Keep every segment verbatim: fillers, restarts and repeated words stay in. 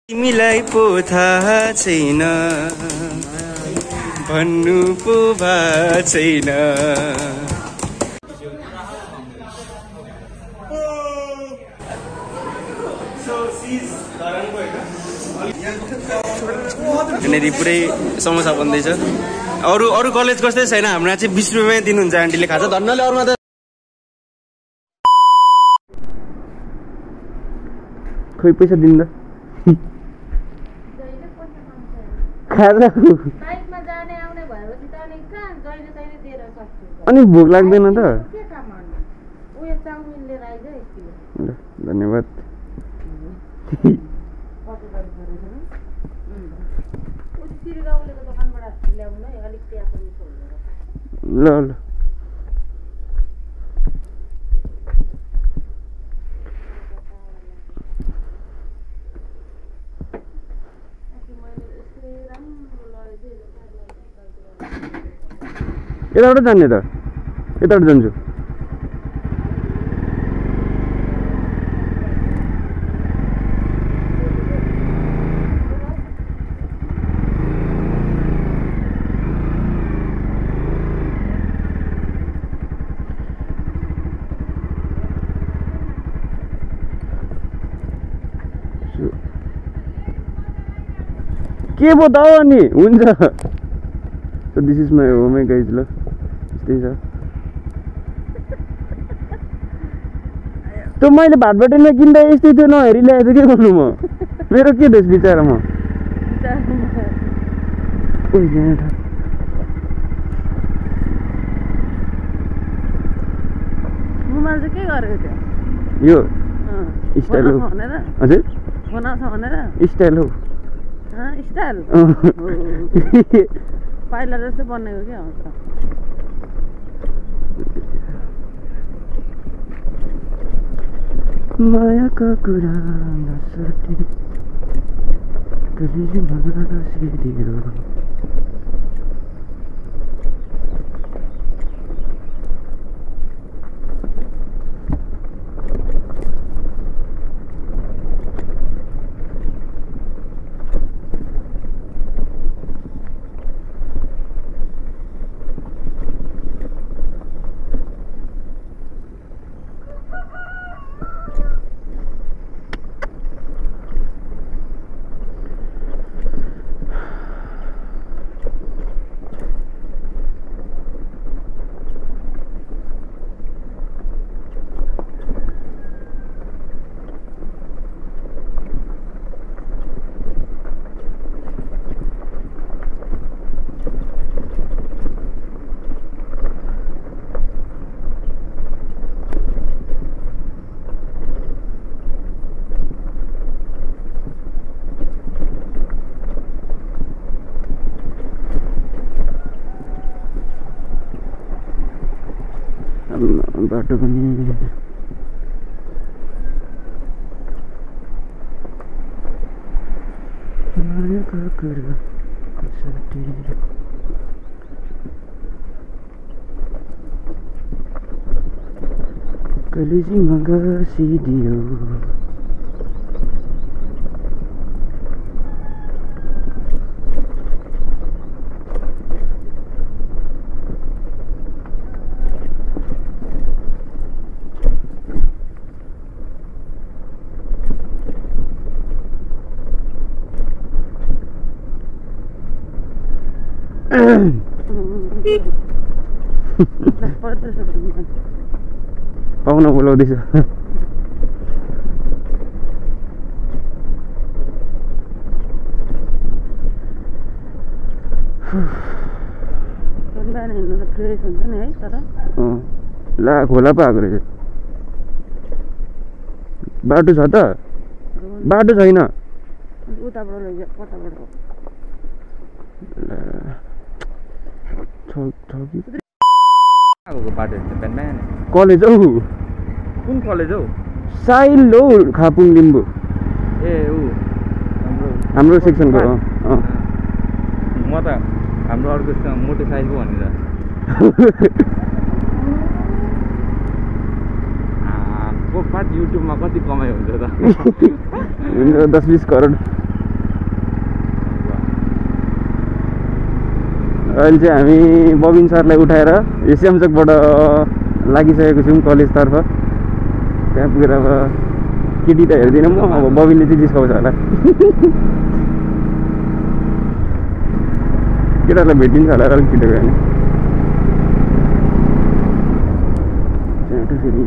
तिमीलाई पो थाहा छैन भन्नु पो भा छैन यहाँनिर पुरै समोसा बन्दैछ अरू अरू कलेज कस्तै छैन हाम्रो चाहिँ बिस रुपियाँमै दिनुहुन्छ आन्टीले खाजा धन्नले अरूमा त खोइ पैसा दिनु त खाजा बाइकमा जाने आउने भएपछि त अनि कहाँ जहिले तहिले दिएर सक्छु अनि भोक लाग्दैन त के काम गर्नु उयो चाउमिन लिएर आइज एक किलो धन्यवाद कति गर्नु पर्छ उति सिरगाउँलेको दोकानबाट ल्याउनु है अलिक त्यहाँ पनि छोडेर ल ल यताबाट जाने त यताबाट जान्छु के बताऊ अनि हुन्छ So this is my home guys ल यस्तै छ त्यो मैले भाटबटेलमा किन्दा यस्तै थियो नहेरी ल्याएछ के गर्नु म मेरो के दोष बिचारा म मोबाइल चाहिँ के गरेको थियो यो स्टाइल हो हजुर बनाउँछ भनेर स्टाइल हो स्टाइल पाइला जस्तो बनेको क्या आउँछ मायाका कुरा नसटे कहिले मगासिदियो बाटो पनि मायाका कुरा कसरी कलेजी मगासिदियो पाहुना बोलाउँदैछ ला खोला पो आएको रहेछ बाटो छ त बाटो छैन कलेज हौ कुन कलेज हौ साइल हौ खापुङ लिम्बू ए ऊ हाम्रो सेक्सनको म त हाम्रो अर्को मोटो साइजको भनेर को पार्ट युट्युबमा कति कमाइ हुन्छ त हुन्छ दस बीस करोड अहिले चाहिँ हामी बबिन सरलाई उठाएर एसिएमचकबाट लागिसकेको छौँ कलेजतर्फ। त्यहाँ पुगेर अब केटी त हेर्दिनँ म, अब बबिनले चाहिँ जिस्काउँछ होला। केटालाई भेटिन्छ होला अलिक छिटो गयो भने। फेरि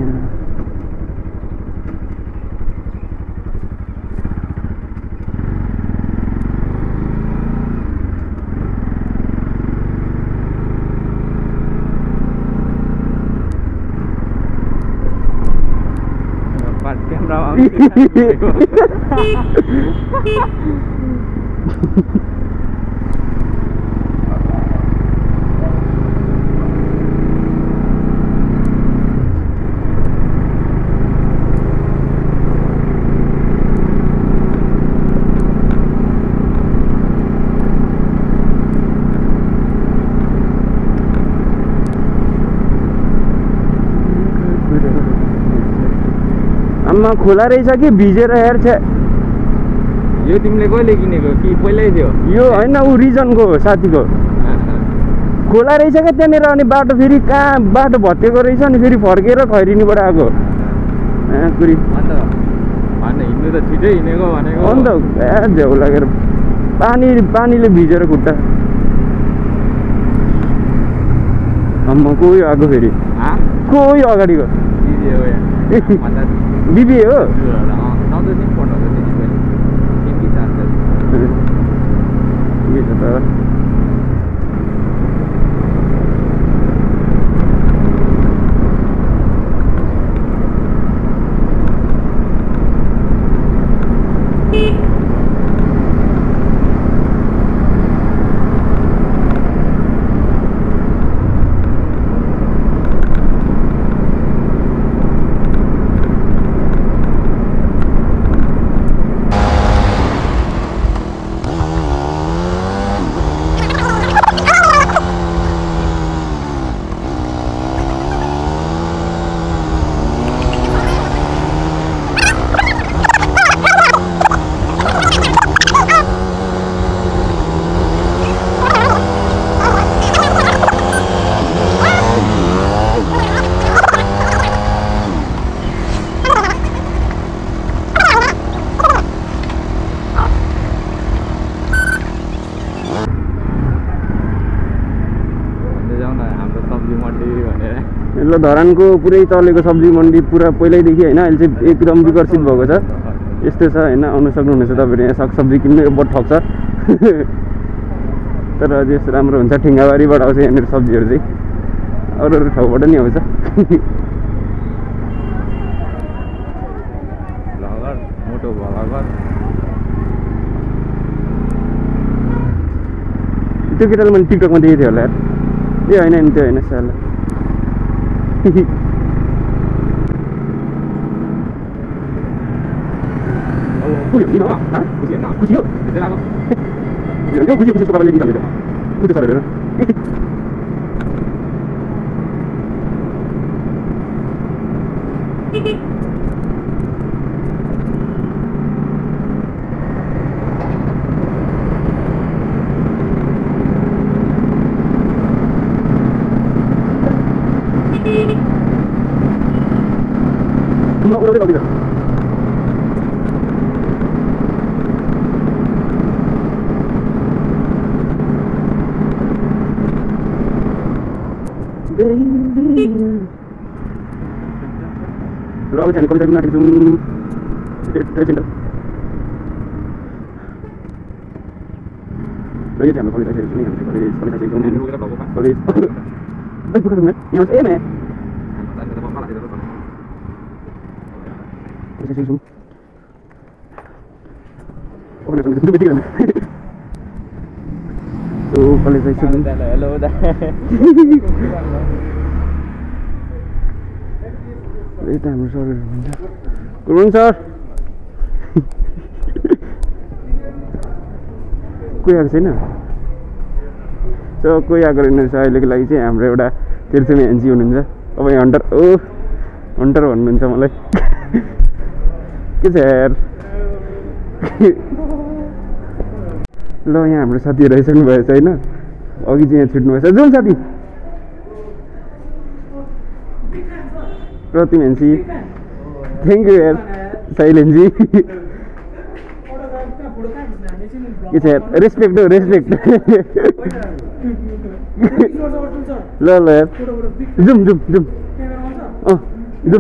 आम्मा खोला रहेछ कि भिजेर हेर छ। यो तिमीले कहिले किनेको कि पहिल्यै थियो? यो होइन, ऊ रिजनको हो साथीको। खोला रहेछ क्या त्यहाँनिर। अनि बाटो फेरि कहाँ बाटो भत्केको रहेछ, अनि फेरि फर्केर खैरिनीबाट आएको। कुरी अन्त भन्न हिँड्नु त छिटै हिँडेको भनेको। अन्त ए झ्याउ लागेर पानी पानीले भिजेर खुट्टा। अम्मा कोही आएको फेरि, कोही अगाडिको बिबी हो। ल धरानको पुरै चलेको सब्जी मन्डी पुरा पहिल्यैदेखि होइन, अहिले चाहिँ एकदम विकसित भएको छ। यस्तो छ होइन, आउनु सक्नुहुनेछ तपाईँहरू। यहाँ सागसब्जी किन्नु बहुत ठग्छ तर अझ यस्तो राम्रो हुन्छ। ठिङ्गाबारीबाट आउँछ यहाँनिर सब्जीहरू चाहिँ, अरू अरू ठाउँबाट नि आउँछ। मोटो भगर त्यो केटाले मैले टिकटकमा देखेको थिएँ होला यार। ए होइन नि, त्यो होइन साला। No, no, no, no. Lo jangan kau jangan itu. Terjadi. Lagi jangan kau jangan ini. Kau jangan kau jangan. Kau jangan. Baik bukan benar. Yang M eh. Oh, nak sampai betul kan? So, kalau saya sebut, hello dah. Itu I'm sorry. Good morning, sir. कोही आएको छैन? So कोही आएको रहेनछ अहिलेको लागि चाहिँ। हाम्रो एउटा तिर्सुमे एनजी हुनुहुन्छ। अब यहाँ हन्टर ओ हन्टर भन्नुहुन्छ मलाई। के छ यार? ल यहाँ हाम्रो साथीहरू आइसक्नु भएछ होइन? अघि चाहिँ यहाँ छुट्नु भएछ जुन साथी प्रतिमानसी थ्याङ्क यू यार शैलेनजी के छ यार रेस्पेक्ट हो रेस्पेक्ट ल ल यार जुम जुम जुम अँ जुम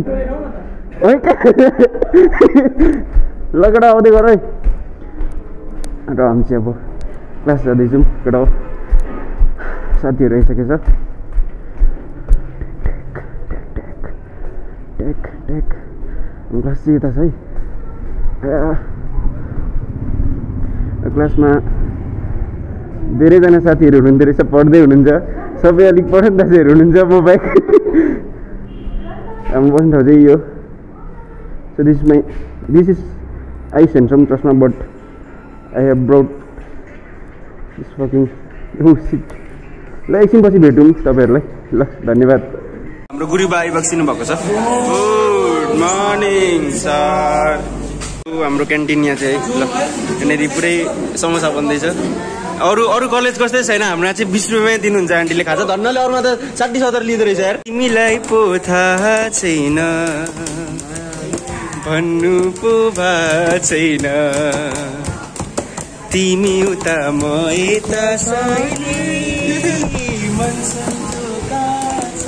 लगडा आउँदै गर है र हामी चाहिँ अब क्लास जाँदैछौँ केटा हो साथीहरू आइसकेछ टेक टेक क्लास चाहिँ यता छ है क्लासमा धेरैजना साथीहरू हुनुहुँदो रहेछ पढ्दै हुनुहुन्छ सबै अलिक पढ्ने दाजुहरू हुनुहुन्छ म बाहेक हाम्रो बस्ने ठाउँ चाहिँ यो so this my this is I सेन्सम चस्मा but I have brought this fucking हो सिट ल एकछिनपछि भेटौँ तपाईँहरूलाई ल धन्यवाद हाम्रो गुरुबा आइबक्सिनु भएको छ गुड मर्निङ सर हाम्रो क्यान्टिन यहाँ चाहिँ ल यहाँनिर पुरै समोसा बन्दैछ अरू अरू कलेज कस्तै छैन हाम्रो चाहिँ बिस रुपियाँमै दिनुहुन्छ आन्टीले खान्छ धन्नले अरूमा त साठी सत्तर लिँदो रहेछ यार तिमीलाई पो थाहा छैन भन्नु पो भा छैन तिमी उता म यता सैली मन सन्तोका छ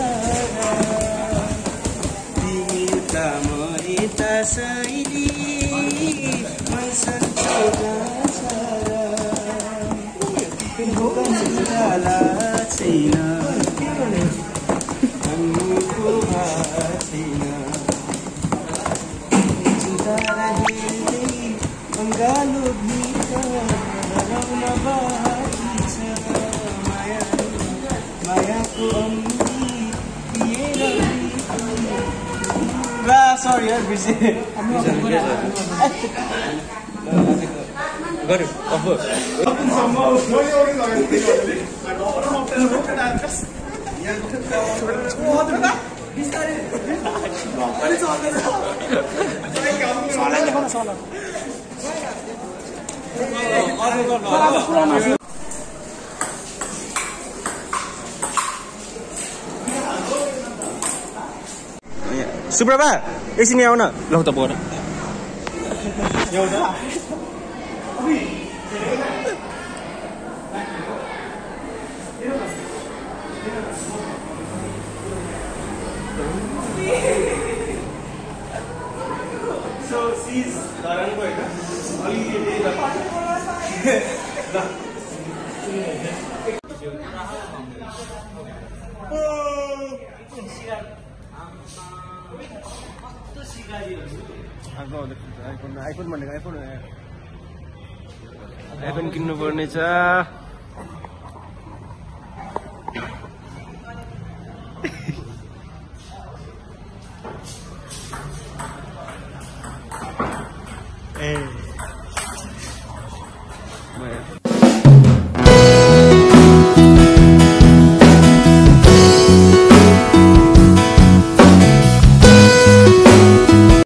तिमी उता म यता सैली मन सन्तोका छ उजाला छैन भन्नु पो भा छैन उजाला हेर्दै अङ्गालो भित्र रमाउन बाँकी छ माया मायाको अम्री पिएर ला सरी यार बिर्से गऱ्यो अब सुप्रभा एकछिन आउन ल त bore So she's dharan ko hai ali ye iPhone iPhone भनेको iPhone हो iPhone किन्नु पर्ने छ ए